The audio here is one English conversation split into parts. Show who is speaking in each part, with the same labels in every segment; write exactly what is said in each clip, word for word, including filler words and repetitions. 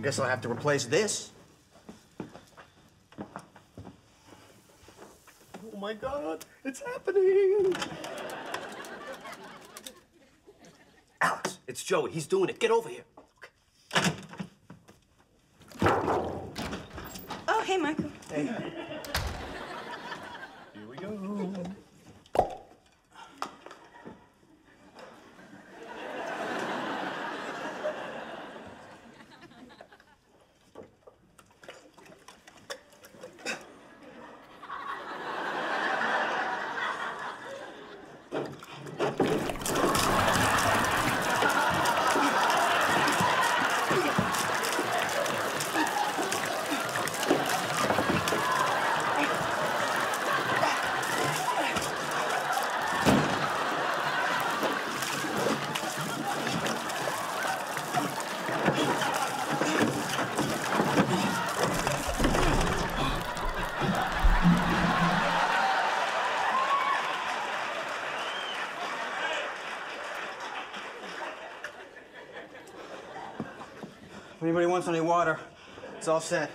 Speaker 1: guess I'll have to replace this. Oh my God, it's happening! Alex, it's Joey. He's doing it. Get over here. Okay.
Speaker 2: Oh, hey, Michael.
Speaker 1: Hey. Here we go. If anybody wants any water, it's all set.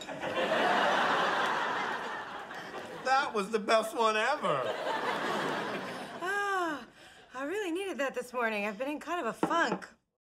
Speaker 1: That was the best one ever.
Speaker 2: Ah, I really needed that this morning. I've been in kind of a funk.